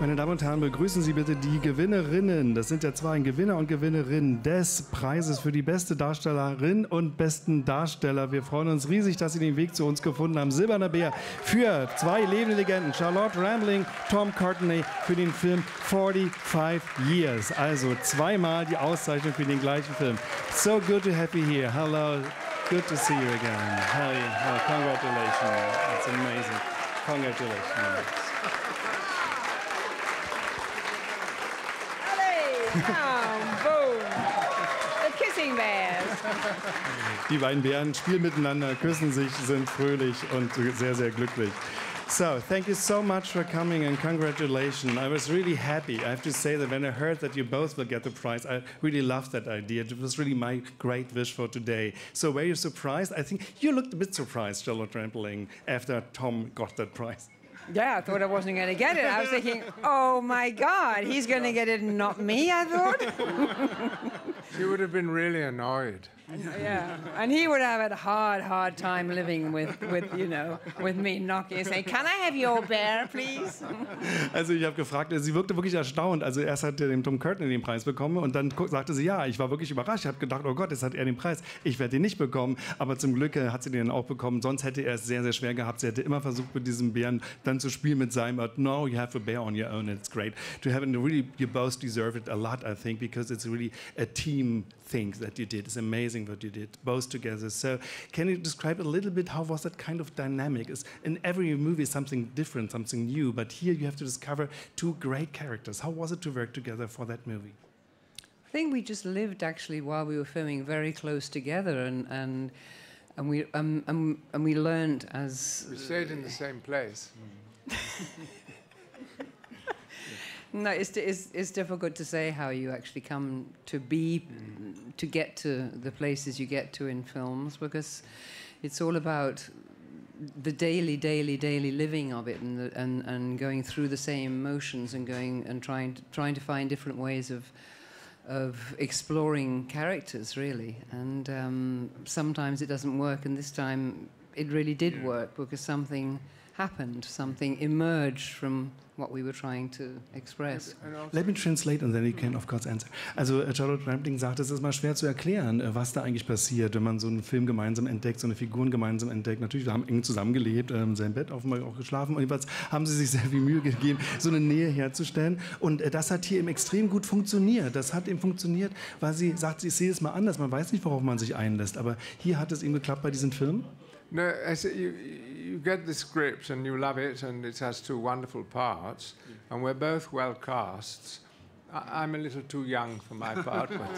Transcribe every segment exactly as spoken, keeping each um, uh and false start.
Meine Damen und Herren, begrüßen Sie bitte die Gewinnerinnen. Das sind ja zwei ein Gewinner und Gewinnerin des Preises für die beste Darstellerin und besten Darsteller. Wir freuen uns riesig, dass Sie den Weg zu uns gefunden haben. Silberner Bär für zwei lebende Legenden, Charlotte Rampling, Tom Courtenay für den Film forty-five years. Also zweimal die Auszeichnung für den gleichen Film. So good to have you here. Hello, good to see you again. Hi, oh, congratulations. It's amazing. Congratulations. Oh, boom. The kissing bears. Die beiden Bären spielen miteinander, küssen sich, sind fröhlich und sehr, sehr glücklich. So, thank you so much for coming and congratulations. I was really happy. I have to say that when I heard that you both will get the prize, I really loved that idea. It was really my great wish for today. So were you surprised? I think you looked a bit surprised, Charlotte Rampling, after Tom got that prize. Yeah, I thought I wasn't going to get it. I was thinking, oh my God, he's going to get it and not me, I thought. She would have been really annoyed. Yeah, and he would have a hard, hard time living with, with you know, with me knocking and saying, can I have your bear, please? Also ich habe gefragt, sie wirkte wirklich erstaunt. Also erst hat er dem Tom Courtenay den Preis bekommen und dann sagte sie, ja, ich war wirklich überrascht. Ich habe gedacht, oh Gott, jetzt hat er den Preis. Ich werde den nicht bekommen. Aber zum Glück hat sie den auch bekommen. Sonst hätte er es sehr, sehr schwer gehabt. Sie hätte immer versucht, mit diesem Bären dann zu spielen mit seinem. But no, you have a bear on your own. It's great to have it. Really, you both deserve it a lot, I think, because it's really a team thing that you did. It's amazing what you did, both together. So can you describe a little bit how was that kind of dynamic? It's, in every movie something different, something new, but here you have to discover two great characters. How was it to work together for that movie? I think we just lived actually while we were filming very close together, and and and we um, um and we learned as We stayed in the same place. No, it's, it's, it's difficult to say how you actually come to be, to get to the places you get to in films, because it's all about the daily, daily, daily living of it, and, the, and, and going through the same motions and going and trying to, trying to find different ways of, of exploring characters, really. And um, sometimes it doesn't work, and this time it really did work, because something happened, something emerged from what we were trying to express. Let me translate and then you can of course answer. Also Charlotte Rampling sagt, es ist mal schwer zu erklären, was da eigentlich passiert, wenn man so einen Film gemeinsam entdeckt, so eine Figuren gemeinsam entdeckt. Natürlich, wir haben eng zusammengelebt, in seinem Bett offenbar auch geschlafen. Und jedenfalls haben sie sich sehr viel Mühe gegeben, so eine Nähe herzustellen. Und das hat hier eben extrem gut funktioniert. Das hat eben funktioniert, weil sie sagt, ich sehe es mal anders. Man weiß nicht, worauf man sich einlässt. Aber hier hat es eben geklappt bei diesem Film. No, I say you, you get the script and you love it, and it has two wonderful parts, and we're both well cast. I, I'm a little too young for my part, but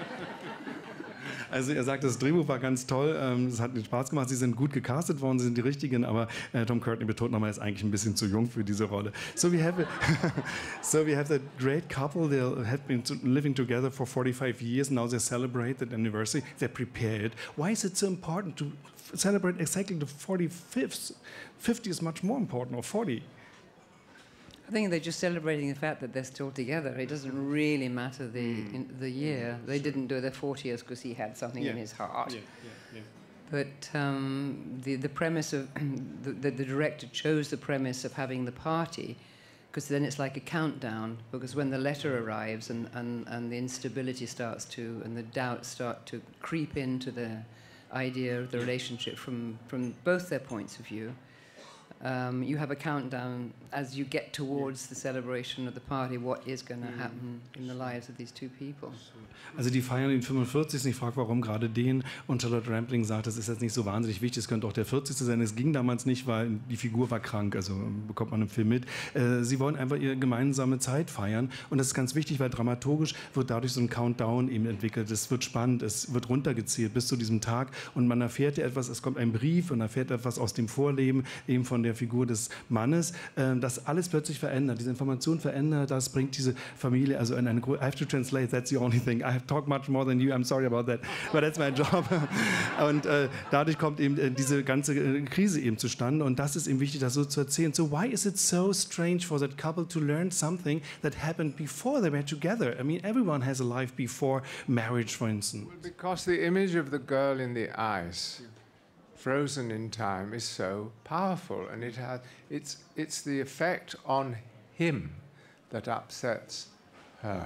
Also er sagt, das Drehbuch war ganz toll, es hat mir Spaß gemacht, sie sind gut gecastet worden, sie sind die Richtigen, aber äh, Tom Courtenay betont nochmal, er ist eigentlich ein bisschen zu jung für diese Rolle. So we have a, so we have that great couple, they have been living together for forty-five years, now they celebrate that anniversary, they're prepared. Why is it so important to celebrate exactly the forty-fifth? fifty is much more important, or forty. I think they're just celebrating the fact that they're still together. It doesn't really matter the mm. in, the year. They didn't do their fortieth because he had something yeah. in his heart. Yeah, yeah, yeah. But um, the the premise of the, the, the director chose the premise of having the party, because then it's like a countdown. Because when the letter arrives and, and, and the instability starts to and the doubts start to creep into the idea of the relationship from from both their points of view. Um, you have a countdown as you get towards the celebration of the party, what is going to happen in the lives of these two people. Also die feiern den fünfundvierzigsten Ich frage, warum gerade den? Und Charlotte Rampling sagt, das ist jetzt nicht so wahnsinnig wichtig, es könnte auch der vierzigste sein. Es ging damals nicht, weil die Figur war krank, also bekommt man im Film mit. Äh, sie wollen einfach ihre gemeinsame Zeit feiern, und das ist ganz wichtig, weil dramaturgisch wird dadurch so ein Countdown eben entwickelt. Es wird spannend, es wird runtergezählt bis zu diesem Tag, und man erfährt ja etwas, es kommt ein Brief und erfährt etwas aus dem Vorleben eben von der Figur des Mannes, äh, das alles plötzlich verändert, diese Information verändert, das bringt diese Familie also in eine I have to translate, that's the only thing. I have talked much more than you, I'm sorry about that, but that's my job. Und äh, dadurch kommt eben äh, diese ganze äh, Krise eben zustande, und das ist eben wichtig, das so zu erzählen. So why is it so strange for that couple to learn something that happened before they were together? I mean, everyone has a life before marriage, for instance. Well, because the image of the girl in the ice, frozen in time, is so powerful, and it has it's it's the effect on him that upsets her.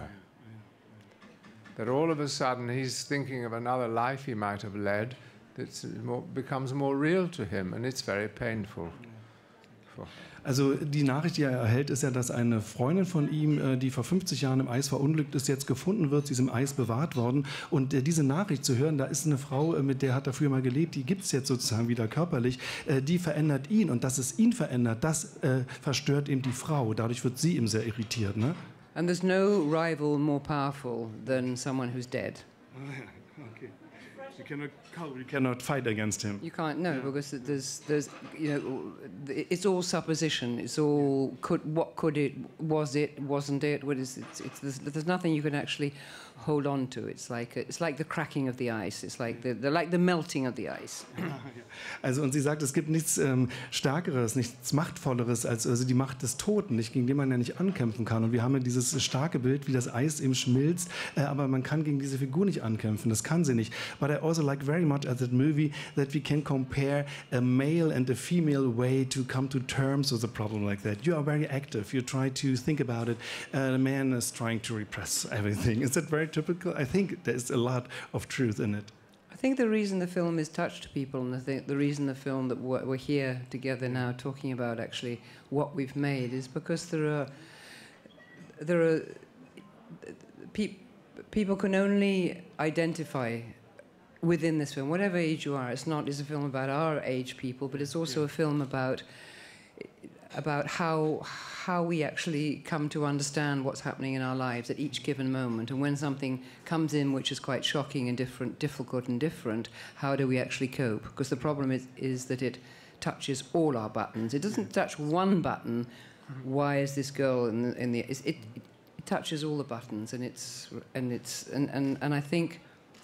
That all of a sudden he's thinking of another life he might have led that becomes more real to him, and it's very painful. For Also die Nachricht, die er erhält, ist ja, dass eine Freundin von ihm, die vor fünfzig Jahren im Eis verunglückt ist, jetzt gefunden wird. Sie ist im Eis bewahrt worden. Und diese Nachricht zu hören, da ist eine Frau, mit der hat er früher mal gelebt, die gibt es jetzt sozusagen wieder körperlich, die verändert ihn. Und dass es ihn verändert, das äh, verstört eben die Frau. Dadurch wird sie ihm sehr irritiert. Ne? And there's no rival more powerful than someone who's dead. Okay. You cannot, you cannot fight against him. You can't, no, because there's, there's, you know, it's all supposition. It's all, could, what could it, was it, wasn't it? What is it? It's, there's, there's nothing you can actually hold on to. It's like, it's like the cracking of the ice. It's like the, the, like the melting of the ice. Also, und sie sagt, es gibt nichts ähm, Stärkeres, nichts Machtvolleres als also die Macht des Toten, nicht, gegen den man ja nicht ankämpfen kann. Und wir haben ja dieses starke Bild, wie das Eis eben schmilzt, äh, aber man kann gegen diese Figur nicht ankämpfen. Das kann sie nicht. But I also like very much at that movie that we can compare a male and a female way to come to terms with a problem like that. You are very active. You try to think about it. Uh, the man is trying to repress everything. Is that very typical? I think there's a lot of truth in it. I think the reason the film is touched people, and the, th the reason the film that we're, we're here together now talking about actually what we've made, is because there are there are pe people can only identify within this film, whatever age you are. It's not is a film about our age people, but it's also a film about about how how we actually come to understand what's happening in our lives at each given moment. And when something comes in which is quite shocking and different, difficult and different, how do we actually cope? Because the problem is, is that it touches all our buttons. It doesn't touch one button. Why is this girl in the, in the it, it, it touches all the buttons, and it's and it's and, and, and I think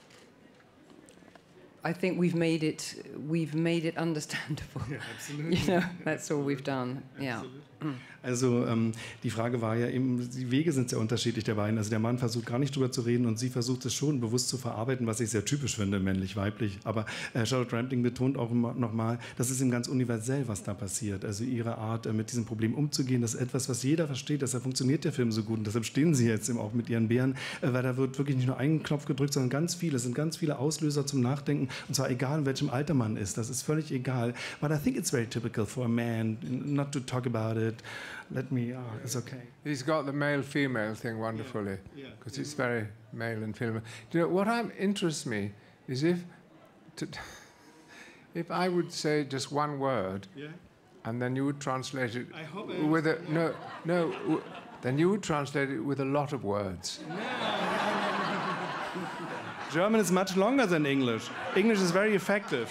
I think we've made it we've made it understandable. Yeah, absolutely. You know, that's all we've done. Yeah. Also ähm, die Frage war ja eben, die Wege sind sehr unterschiedlich der beiden. Also der Mann versucht gar nicht drüber zu reden und sie versucht es schon bewusst zu verarbeiten, was ich sehr typisch finde, männlich-weiblich. Aber äh, Charlotte Rampling betont auch nochmal, das ist ihm ganz universell, was da passiert. Also ihre Art, äh, mit diesem Problem umzugehen, das ist etwas, was jeder versteht. Deshalb funktioniert der Film so gut und deshalb stehen sie jetzt eben auch mit ihren Bären, äh, weil da wird wirklich nicht nur ein Knopf gedrückt, sondern ganz viele. Es sind ganz viele Auslöser zum Nachdenken, und zwar egal, in welchem Alter man ist. Das ist völlig egal. But I think it's very typical for a man not to talk about it. Let me, oh, it's okay. He's got the male-female thing wonderfully, because yeah. yeah. it's very male and female. Do you know, what I'm, interests me is if, to, if I would say just one word, yeah. and then you would translate it I hope I with a, no, no, w then you would translate it with a lot of words. No, no, no, no. German is much longer than English. English is very effective.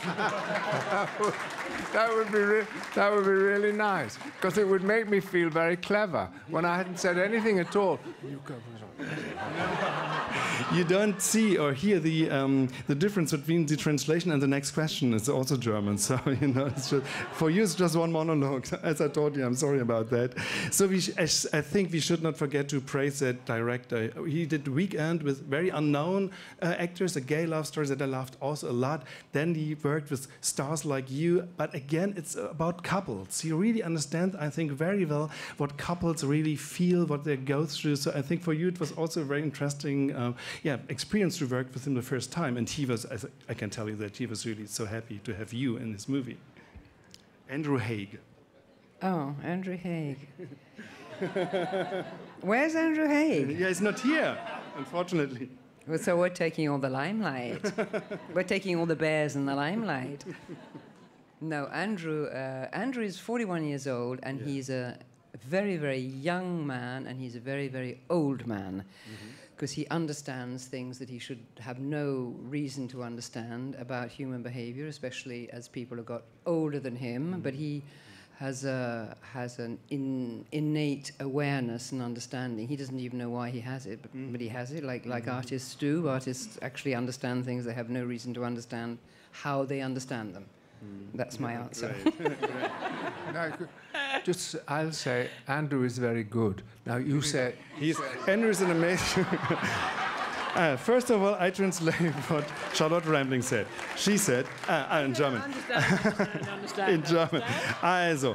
That would be re that would be really nice, because it would make me feel very clever when I hadn't said anything at all. You go. You don't see or hear the um, the difference between the translation and the next question. It's also German, so you know. It's just, for you, it's just one monologue. As I told you, I'm sorry about that. So we sh I think we should not forget to praise that director. He did Weekend with very unknown uh, actors, a gay love story that I loved also a lot. Then he worked with stars like you, but again, it's about couples. He really understands, I think, very well what couples really feel, what they go through. So I think for you, it was also a very interesting uh, yeah, experience to work with him the first time. And he was, I can tell you that he was really so happy to have you in this movie. Andrew Haigh. Oh, Andrew Haigh. Where's Andrew Haigh? Yeah, he's not here, unfortunately. Well, so we're taking all the limelight. We're taking all the bears in the limelight. No, Andrew, uh, Andrew is forty-one years old, and yeah. he's a very, very young man, and he's a very, very old man, because mm-hmm. he understands things that he should have no reason to understand about human behavior, especially as people have got older than him. Mm-hmm. But he has a has an in, innate awareness and understanding. He doesn't even know why he has it, but, mm-hmm. but he has it, like like mm-hmm. artists do. Artists actually understand things they have no reason to understand how they understand them. Mm. That's my yeah, answer. Great. Great. No, just, I'll say Andrew is very good. Now you say he's Andrew is an amazing. uh, first of all, I translate what Charlotte Rampling said. She said uh, uh, in German. Understand, understand, understand, in German. Also,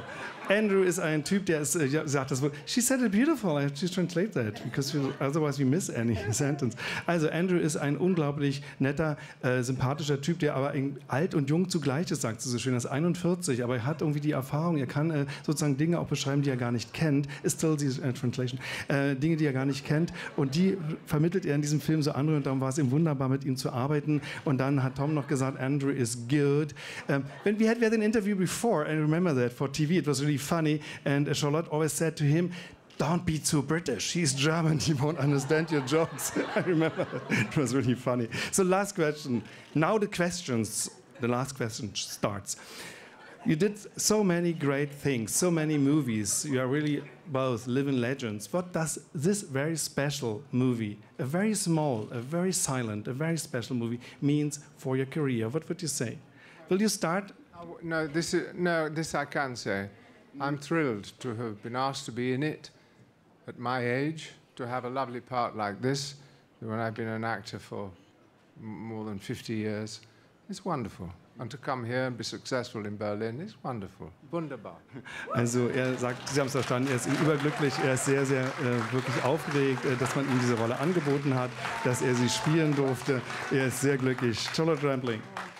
Andrew ist ein Typ, der ist, äh, sagt das Wort. She said it beautiful. I have to translate that, because we, otherwise we miss any sentence. Also Andrew ist ein unglaublich netter, äh, sympathischer Typ, der aber alt und jung zugleich ist, sagt sie so schön. Er ist einundvierzig, aber er hat irgendwie die Erfahrung, er kann äh, sozusagen Dinge auch beschreiben, die er gar nicht kennt. Ist still the uh, translation. Äh, Dinge, die er gar nicht kennt. Und die vermittelt er in diesem Film so andere. Und darum war es ihm wunderbar, mit ihm zu arbeiten. Und dann hat Tom noch gesagt, Andrew is good. Um, when we had, we had an interview before, I remember that, for T V, it was really funny, and Charlotte always said to him, don't be too British, he's German, he won't understand your jokes. I remember that. It was really funny. So last question, now the questions, the last question starts. You did so many great things, so many movies, you are really both living legends. What does this very special movie, a very small, a very silent, a very special movie, means for your career? What would you say? Will you start? No, this is, no, this I can say. I'm thrilled to have been asked to be in it at my age, to have a lovely part like this, when I've been an actor for more than fifty years. It's wonderful. And to come here and be successful in Berlin is wonderful. Wunderbar. Also er sagt, Sie haben es verstanden, er ist überglücklich, er ist sehr, sehr äh, wirklich aufgeregt, äh, dass man ihm diese Rolle angeboten hat, dass er sie spielen durfte. Er ist sehr glücklich. Charlotte Rampling.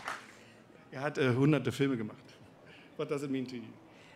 Er hat äh, hunderte Filme gemacht. What does it mean to you?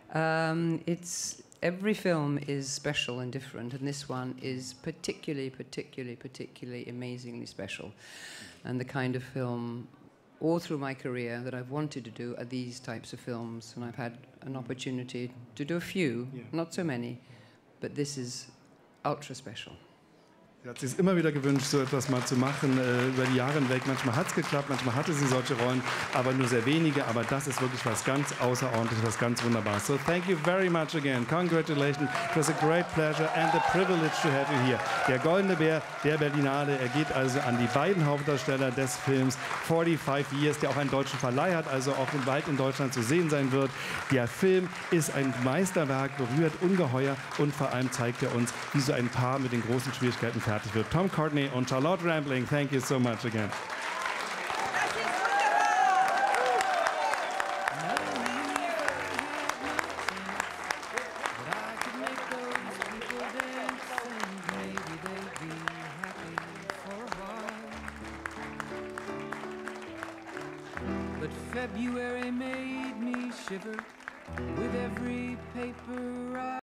Um, it's every film is special and different, and this one is particularly, particularly, particularly amazingly special. And the kind of film, all through my career, that I've wanted to do are these types of films, and I've had an opportunity to do a few, yeah. Not so many, but this is ultra special. Sie hat sich immer wieder gewünscht, so etwas mal zu machen, äh, über die Jahre hinweg. Manchmal hat es geklappt, manchmal hatte sie solche Rollen, aber nur sehr wenige. Aber das ist wirklich was ganz Außerordentliches, was ganz Wunderbares. So thank you very much again. Congratulations. It was a great pleasure and a privilege to have you here. Der Goldene Bär der Berlinale, er geht also an die beiden Hauptdarsteller des Films forty-five Years, der auch einen deutschen Verleih hat, also auch bald in Deutschland zu sehen sein wird. Der Film ist ein Meisterwerk, berührt ungeheuer und vor allem zeigt er uns, wie so ein Paar mit den großen Schwierigkeiten fertig wird. Tom Courtenay und Charlotte Rampling, thank you so much again. But February made me shiver with every paper I